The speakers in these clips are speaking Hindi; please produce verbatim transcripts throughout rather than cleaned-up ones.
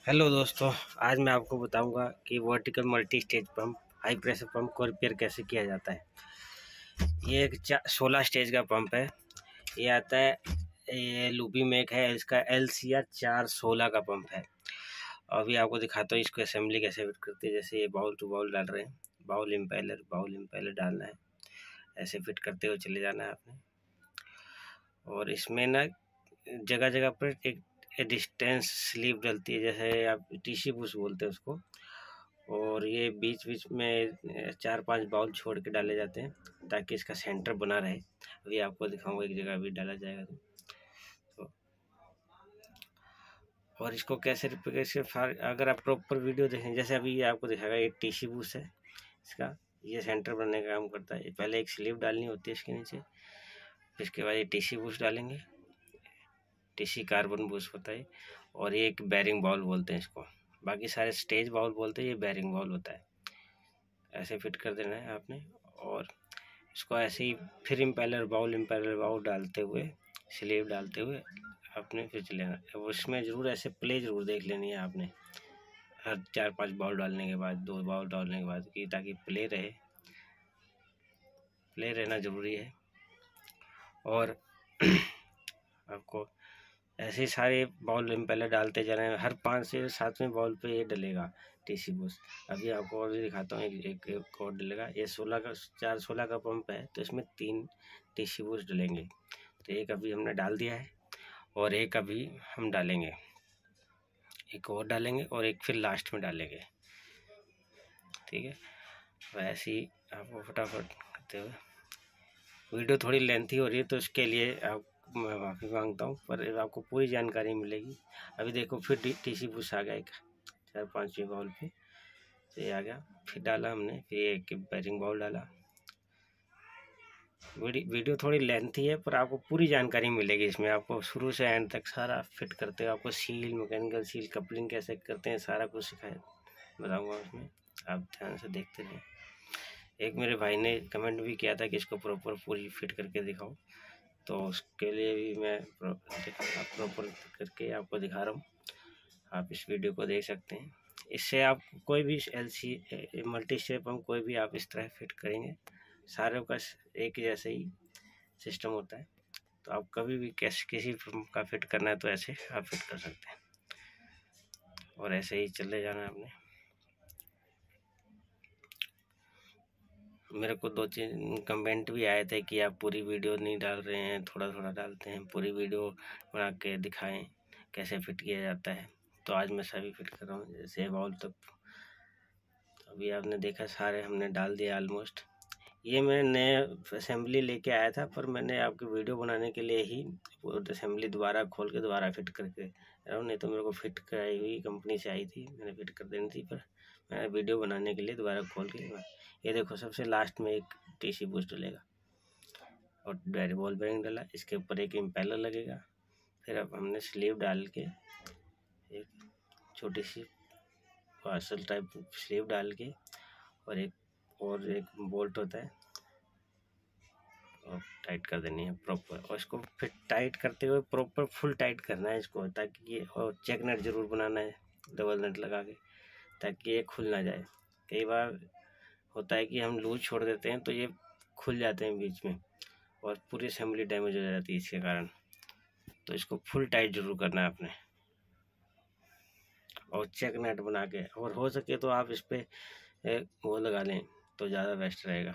हेलो दोस्तों, आज मैं आपको बताऊंगा कि vertical multi stage pump high pressure pump को रिपेयर कैसे किया जाता है। ये एक सोलह स्टेज का पंप है। ये आता है, ये लूबी मेक है, इसका एल सी आर चार सोलह का पंप है। अभी आपको दिखाता हूँ इसको असेंबली कैसे फिट करते हैं। जैसे ये बाउल टू बाउल डाल रहे हैं, बाउल इम्पेलर बाउल इम्पेलर डालना है, ऐसे फिट करते हुए चले जाना है आपने। और इसमें ना जगह जगह पर एक डिस्टेंस स्लीव डलती है, जैसे आप टीसी बुश बोलते हैं उसको। और ये बीच बीच में चार पांच बाउल छोड़ के डाले जाते हैं ताकि इसका सेंटर बना रहे। अभी आपको दिखाऊंगा एक जगह भी डाला जाएगा तो, तो और इसको कैसे रिपेयर से अगर आप प्रॉपर वीडियो देखें, जैसे अभी ये आपको दिखाएगा, एक टीसी बुश है इसका, ये सेंटर बनने का काम करता है। पहले एक स्लीव डालनी होती है इसके नीचे, इसके बाद ये टीसी बुश डालेंगे, टीसी कार्बन बुश होता है। और ये एक बैरिंग बाउल बोलते हैं इसको, बाकी सारे स्टेज बाउल बोलते हैं, ये बैरिंग बाउल होता है। ऐसे फिट कर देना है आपने। और इसको ऐसे ही फिर इम्पेलर बाउल इम्पेलर बाउल डालते हुए, स्लीव डालते हुए आपने फिर लेना है। उसमें ज़रूर ऐसे प्ले ज़रूर देख लेनी है आपने, हर चार पांच बाउल डालने के बाद, दो बाउल डालने के बाद, कि ताकि प्ले रहे, प्ले रहना ज़रूरी है। और आपको ऐसे ही सारे बाउल इम्पेलर डालते जा रहे हैं, हर पाँच से सातवें बाउल पे ये डलेगा टीसी बुश। अभी आपको और भी दिखाता हूँ, एक एक, एक और डलेगा। ये सोलह का चार सोलह का पंप है, तो इसमें तीन टीसी बुश डलेंगे। तो एक अभी हमने डाल दिया है और एक अभी हम डालेंगे, एक और डालेंगे और एक फिर लास्ट में डालेंगे। ठीक है, वैसे ही आपको फटाफट करते हुए, वीडियो थोड़ी लेंथी हो रही है तो इसके लिए आप मैं माफ़ी मांगता हूँ, पर आपको पूरी जानकारी मिलेगी। अभी देखो फिर टीसी बुश आ गया एक चार पाँचवें बाउल पे, तो ये आ गया। फिर डाला हमने, फिर एक बैरिंग बाउल डाला। वीडियो थोड़ी लेंथी है पर आपको पूरी जानकारी मिलेगी इसमें। आपको शुरू से एंड तक सारा फिट करते हो, आपको सील, मैकेनिकल सील, कपलिंग कैसे करते हैं, सारा कुछ सिखाया बताऊँगा उसमें, आप ध्यान से देखते रहें। एक मेरे भाई ने कमेंट भी किया था कि इसको प्रॉपर पूरी फिट करके दिखाओ, तो उसके लिए भी मैं प्रॉपर करके आपको दिखा रहा हूँ। आप इस वीडियो को देख सकते हैं। इससे आप कोई भी L C multi stage pump कोई भी आप इस तरह फिट करेंगे, सारों का एक जैसे ही सिस्टम होता है। तो आप कभी भी कैसे किसी पंप का फिट करना है तो ऐसे आप फिट कर सकते हैं, और ऐसे ही चले जाना है आपने। मेरे को दो तीन कमेंट भी आए थे कि आप पूरी वीडियो नहीं डाल रहे हैं, थोड़ा थोड़ा डालते हैं, पूरी वीडियो बना के दिखाएं कैसे फिट किया जाता है। तो आज मैं सभी फिट कर रहा हूँ, जैसे बाउल तक। तो अभी आपने देखा सारे हमने डाल दिया ऑलमोस्ट। ये मैं नए असेंबली लेके आया था, पर मैंने आपकी वीडियो बनाने के लिए ही वो असेंबली दोबारा खोल के दोबारा फिट करके, नहीं तो मेरे को फिट कराई हुई कंपनी से आई थी, मैंने फिट कर देनी थी, पर मैंने वीडियो बनाने के लिए दोबारा खोल के। ये देखो सबसे लास्ट में एक टीसी बुश डलेगा और डायरी बॉल बेरिंग डाला, इसके ऊपर एक इम्पेलर लगेगा। फिर अब हमने स्लीव डाल के एक छोटी सी पार्सल टाइप स्लीव डाल के, और एक और एक बोल्ट होता है, और टाइट कर देनी है प्रॉपर। और इसको फिर टाइट करते हुए प्रॉपर फुल टाइट करना है इसको, ताकि ये, और चेक नट ज़रूर बनाना है डबल नट लगा के, ताकि ये खुल ना जाए। कई बार होता है कि हम लूज छोड़ देते हैं तो ये खुल जाते हैं बीच में, और पूरी असेंबली डैमेज हो जाती है इसके कारण। तो इसको फुल टाइट ज़रूर करना है आपने, और चेक नट बना के, और हो सके तो आप इस पर वो लगा लें तो ज़्यादा बेस्ट रहेगा।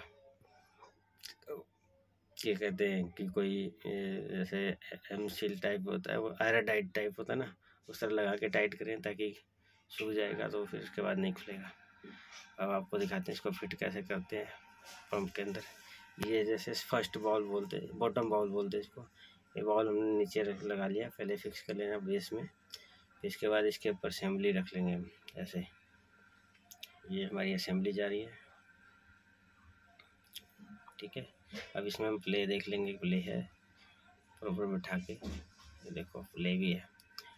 ये कहते हैं कि कोई जैसे एम सील टाइप होता है, वो एराटाइट टाइप होता है ना, उस तरह लगा के टाइट करें ताकि सूख जाएगा तो फिर उसके बाद नहीं खुलेगा। अब आपको दिखाते हैं इसको फिट कैसे करते हैं पंप के अंदर। ये जैसे फर्स्ट बॉल बोलते हैं, बॉटम बॉल बोलते हैं इसको। ये बॉल हमने नीचे रख लगा लिया, पहले फिक्स कर लेना बेस में, फिर इसके बाद इसके ऊपर असेंबली रख लेंगे हम ऐसे। ये हमारी असेंबली जा रही है, ठीक है। अब इसमें हम प्ले देख लेंगे, प्ले है प्रॉपर बिठा के, देखो प्ले भी है।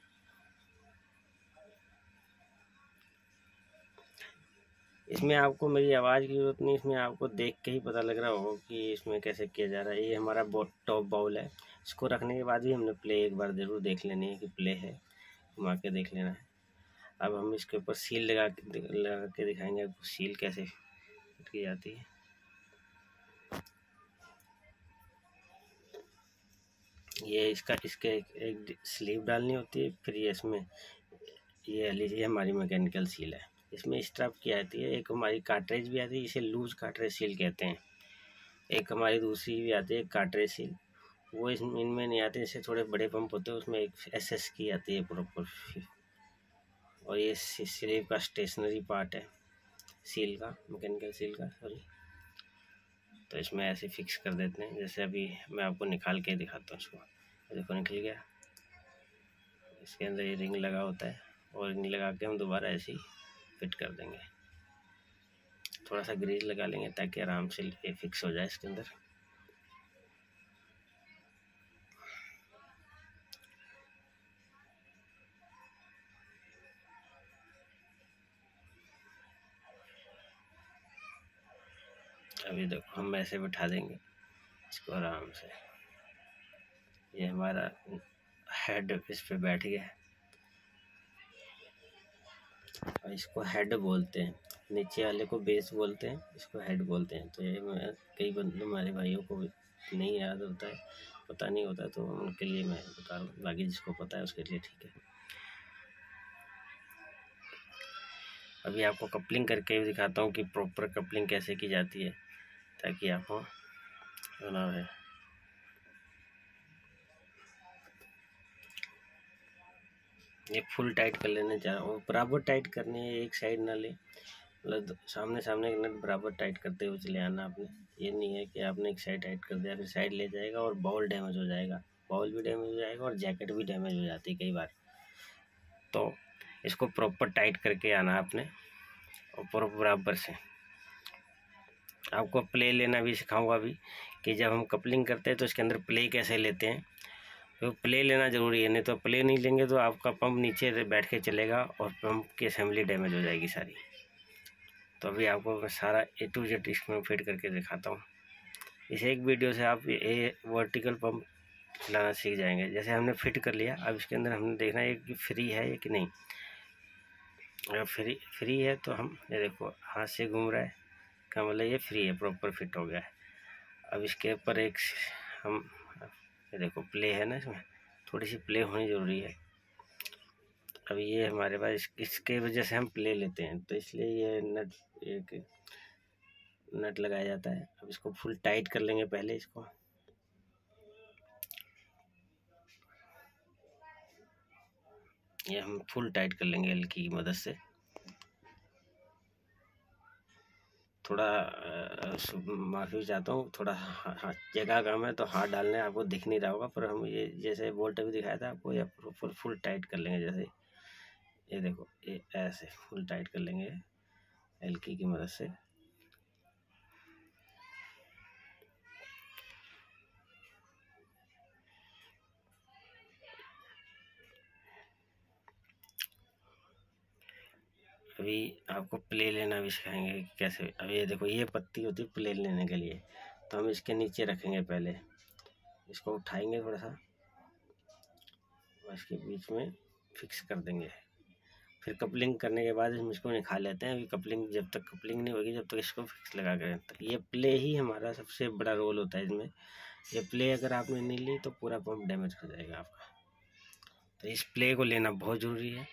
इसमें आपको मेरी आवाज़ की जरूरत नहीं, इसमें आपको देख के ही पता लग रहा होगा कि इसमें कैसे किया जा रहा है। ये हमारा टॉप बाउल है, इसको रखने के बाद भी हमने प्ले एक बार ज़रूर देख लेनी है कि प्ले है, घुमा के देख लेना है। अब हम इसके ऊपर सील लगा के लगा के दिखाएंगे आपको सील कैसे फिट की जाती है। ये इसका इसके एक, एक स्लीव डालनी होती है, फिर ये इसमें ये लीजिए हमारी मैकेनिकल सील है। इसमें स्ट्रप की आती है, एक हमारी कार्ट्रेज भी आती है, इसे लूज कार्ट्रेज सील कहते हैं। एक हमारी दूसरी भी आती है कार्ट्रेज सील, वो इसमें इनमें नहीं आते, इससे थोड़े बड़े पंप होते हैं, उसमें एक एस एस की आती है प्रॉपर। और ये स्लीव का स्टेशनरी पार्ट है सील का, मैकेनिकल सील का सॉरी। तो इसमें ऐसे फिक्स कर देते हैं, जैसे अभी मैं आपको निकाल के दिखाता हूँ इसको। देखो निकल गया, इसके अंदर ये रिंग लगा होता है और रिंग लगा के हम दोबारा ऐसे ही फिट कर देंगे। थोड़ा सा ग्रीज लगा लेंगे ताकि आराम से ये फिक्स हो जाए इसके अंदर। अभी देखो हम ऐसे बिठा देंगे इसको आराम से। ये हमारा हेड इस पे बैठ गया है, और इसको हेड बोलते हैं, नीचे वाले को बेस बोलते हैं, इसको हेड बोलते हैं। तो ये मैं कई बंदे हमारे भाइयों को नहीं याद होता है, पता नहीं होता, तो उनके लिए मैं बता रहा हूँ, बाकी जिसको पता है उसके लिए ठीक है। अभी आपको कपलिंग करके भी दिखाता हूँ कि प्रॉपर कपलिंग कैसे की जाती है, ताकि आपको ना है। ये फुल टाइट कर लेने चाह रहा हूँ, बराबर टाइट करनी है, एक साइड ना ले, मतलब सामने सामने के नट बराबर टाइट करते हुए चले आना आपने। ये नहीं है कि आपने एक साइड टाइट कर दिया फिर साइड ले जाएगा और बॉल डैमेज हो जाएगा, बॉल भी डैमेज हो जाएगा और जैकेट भी डैमेज हो जाती है कई बार। तो इसको प्रॉपर टाइट करके आना आपने, और बराबर से। आपको प्ले लेना भी सिखाऊंगा अभी, कि जब हम कपलिंग करते हैं तो इसके अंदर प्ले कैसे लेते हैं। तो प्ले लेना ज़रूरी है, नहीं तो प्ले नहीं लेंगे तो आपका पंप नीचे बैठ के चलेगा और पंप की असेंबली डैमेज हो जाएगी सारी। तो अभी आपको मैं सारा ए टू जेड इसमें फिट करके दिखाता हूँ। इस एक वीडियो से आप ये वर्टिकल पंप चलाना सीख जाएंगे। जैसे हमने फिट कर लिया, अब इसके अंदर हमने देखना है कि फ्री है या कि नहीं। अगर फ्री फ्री है तो हम ये देखो हाथ से घूम रहा है, का मतलब ये फ्री है, प्रॉपर फिट हो गया है। अब इसके ऊपर एक हम ये देखो प्ले है ना, इसमें थोड़ी सी प्ले होनी ज़रूरी है। अब ये हमारे पास इस, इसके वजह से हम प्ले लेते हैं, तो इसलिए ये नट एक नट लगाया जाता है। अब इसको फुल टाइट कर लेंगे पहले इसको। ये हम फुल टाइट कर लेंगे हल्की की मदद से। थोड़ा माफ़ी चाहता हूँ, थोड़ा हाथ जगह कम है तो हाथ डालने आपको दिख नहीं रहा होगा, पर हम ये जैसे बोल्ट भी दिखाया था आपको, या प्रॉपर फुल टाइट कर लेंगे। जैसे ये देखो ये ऐसे फुल टाइट कर लेंगे हल्की की मदद से। अभी आपको प्ले लेना भी सिखाएंगे कि कैसे। अब ये देखो ये पत्ती होती है प्ले लेने के लिए, तो हम इसके नीचे रखेंगे, पहले इसको उठाएंगे थोड़ा सा, इसके बीच में फिक्स कर देंगे। फिर कपलिंग करने के बाद हम इसको निकाल लेते हैं। अभी कपलिंग जब तक कपलिंग नहीं होगी जब तक इसको फिक्स लगा कर, तो ये प्ले ही हमारा सबसे बड़ा रोल होता है इसमें। ये प्ले अगर आपने नहीं ली तो पूरा पंप डैमेज हो जाएगा आपका। तो इस प्ले को लेना बहुत ज़रूरी है।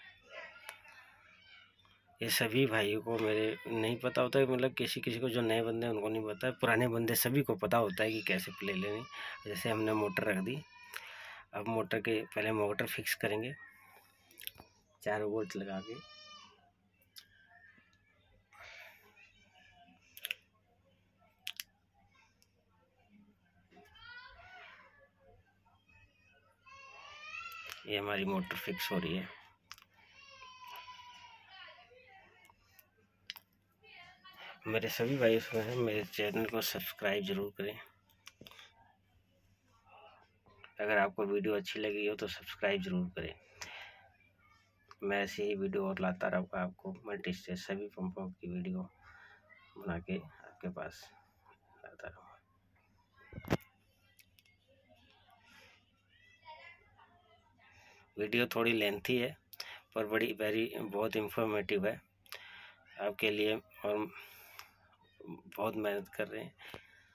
ये सभी भाइयों को मेरे नहीं पता होता है, मतलब किसी किसी को जो नए बंदे हैं उनको नहीं पता है, पुराने बंदे सभी को पता होता है कि कैसे प्ले लेनी। जैसे हमने मोटर रख दी, अब मोटर के पहले मोटर फिक्स करेंगे चार वोल्ट लगा के। ये हमारी मोटर फिक्स हो रही है। मेरे सभी भाई इसमें हैं, मेरे चैनल को सब्सक्राइब जरूर करें। अगर आपको वीडियो अच्छी लगी हो तो सब्सक्राइब जरूर करें। मैं ऐसे ही वीडियो और लाता रहूँगा, आपको मल्टी स्टेज सभी पंपों की वीडियो बना के आपके पास लाता रहूँगा। वीडियो थोड़ी लेंथी है, पर बड़ी वेरी बहुत इंफॉर्मेटिव है आपके लिए, और बहुत मेहनत कर रहे हैं।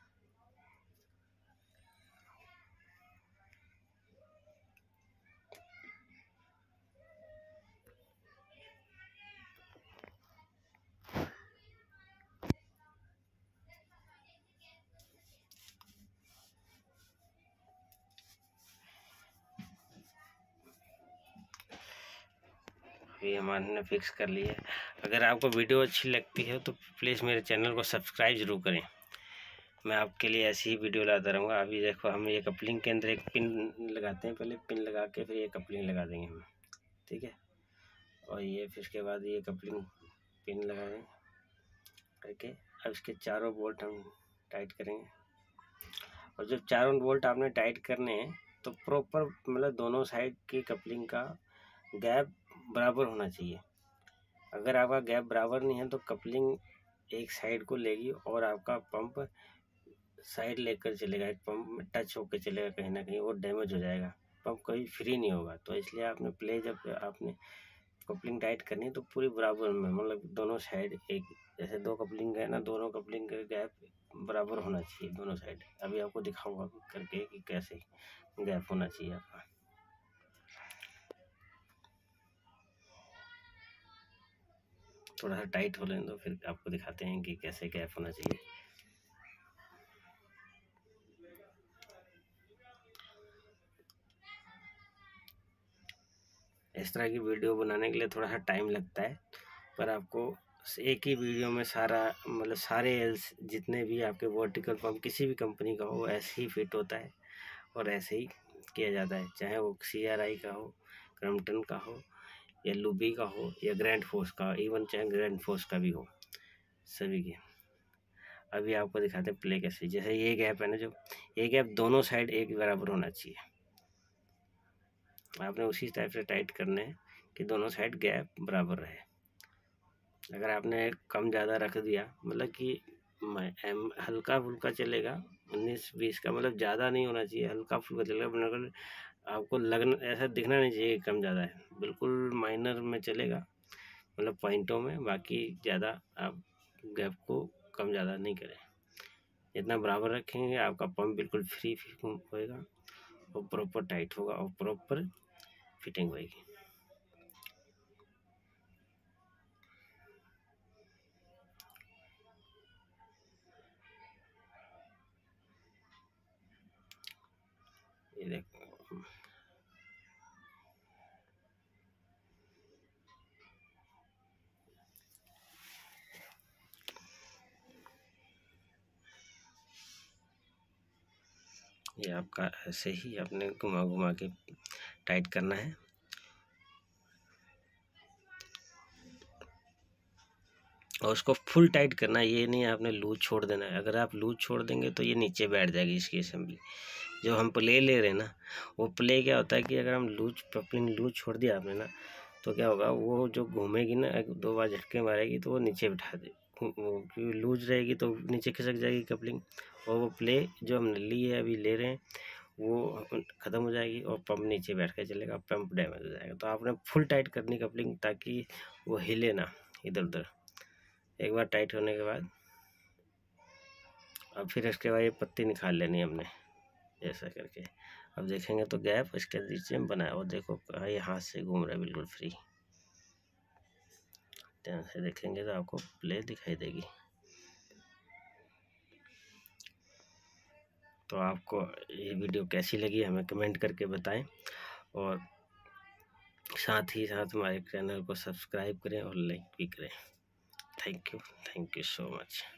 ये हमारे फिक्स कर लिया है। अगर आपको वीडियो अच्छी लगती है तो प्लीज़ मेरे चैनल को सब्सक्राइब जरूर करें। मैं आपके लिए ऐसी ही वीडियो लाता रहूँगा। अभी देखो हम ये कपलिंग के अंदर एक पिन लगाते हैं, पहले पिन लगा के फिर ये कपलिंग लगा देंगे हम, ठीक है। और ये फिर उसके बाद ये कपलिंग पिन लगाएंगे करके अब इसके चारों बोल्ट हम टाइट करेंगे। और जब चारों बोल्ट आपने टाइट करने हैं तो प्रॉपर मतलब दोनों साइड की कपलिंग का गैप बराबर होना चाहिए। अगर आपका गैप बराबर नहीं है तो कपलिंग एक साइड को लेगी और आपका पंप साइड लेकर चलेगा, एक पंप में टच होकर चलेगा, कहीं ना कहीं वो डैमेज हो जाएगा, पंप कभी फ्री नहीं होगा। तो इसलिए आपने प्ले जब आपने कपलिंग टाइट करनी है तो पूरी बराबर में मतलब दोनों साइड एक जैसे दो कपलिंग है ना, दोनों कपलिंग का गैप बराबर होना चाहिए दोनों साइड। अभी आपको दिखाऊंगा करके कि कैसे गैप होना चाहिए आपका। थोड़ा सा टाइट हो लें तो फिर आपको दिखाते हैं कि कैसे गैप होना चाहिए। इस तरह की वीडियो बनाने के लिए थोड़ा सा टाइम लगता है, पर आपको एक ही वीडियो में सारा मतलब सारे एल्स जितने भी आपके वर्टिकल पंप किसी भी कंपनी का हो ऐसे ही फिट होता है और ऐसे ही किया जाता है, चाहे वो सी आर आई का हो, क्रम्पटन का हो, या लुबी का हो, या ग्रैंड फोर्स का, इवन चाहे ग्रैंड फोर्स का भी हो, सभी के। अभी आपको दिखाते हैं प्ले कैसे। जैसे ये गैप है ना, जो ये गैप दोनों साइड एक बराबर होना चाहिए। आपने उसी टाइप से टाइट करने हैं कि दोनों साइड गैप बराबर रहे। अगर आपने कम ज़्यादा रख दिया मतलब कि एम हल्का फुल्का चलेगा, उन्नीस बीस का मतलब ज़्यादा नहीं होना चाहिए, हल्का फुल्का चलेगा, मगर आपको लगना ऐसा दिखना नहीं चाहिए कम ज़्यादा है, बिल्कुल माइनर में चलेगा मतलब पॉइंटों में। बाकी ज़्यादा आप गैप को कम ज़्यादा नहीं करें, जितना बराबर रखेंगे आपका पंप बिल्कुल फ्री होएगा और प्रॉपर टाइट होगा और प्रॉपर फिटिंग होएगी। ये देखो ये आपका ऐसे ही अपने घुमा घुमा के टाइट करना है। और उसको फुल टाइट करना है, ये नहीं आपने लूज छोड़ देना है। अगर आप लूज छोड़ देंगे तो ये नीचे बैठ जाएगी इसकी असेंबली। जो हम प्ले ले रहे हैं ना, वो प्ले क्या होता है कि अगर हम लूज कपलिंग लूज छोड़ दिया आपने ना, तो क्या होगा, वो जो घूमेगी ना एक दो बार झटके मारेगी तो वो नीचे बिठा दे, क्योंकि लूज रहेगी तो नीचे खिसक जाएगी कपलिंग, और वो प्ले जो हमने ली है अभी ले रहे हैं वो ख़त्म हो जाएगी और पंप नीचे बैठ कर चलेगा, पंप डैमेज हो जाएगा। तो आपने फुल टाइट करनी कपलिंग ताकि वो हिले ना इधर उधर। एक बार टाइट होने के बाद अब फिर इसके बाद ये पत्ती निकाल लेनी हमने ऐसा करके। अब देखेंगे तो गैप इसके नीचे में बनाया, और देखो ये हाथ से घूम रहा है बिल्कुल फ्री। ध्यान से देखेंगे तो आपको प्ले दिखाई देगी। तो आपको ये वीडियो कैसी लगी हमें कमेंट करके बताएं, और साथ ही साथ हमारे चैनल को सब्सक्राइब करें और लाइक भी करें। Thank you thank you so much.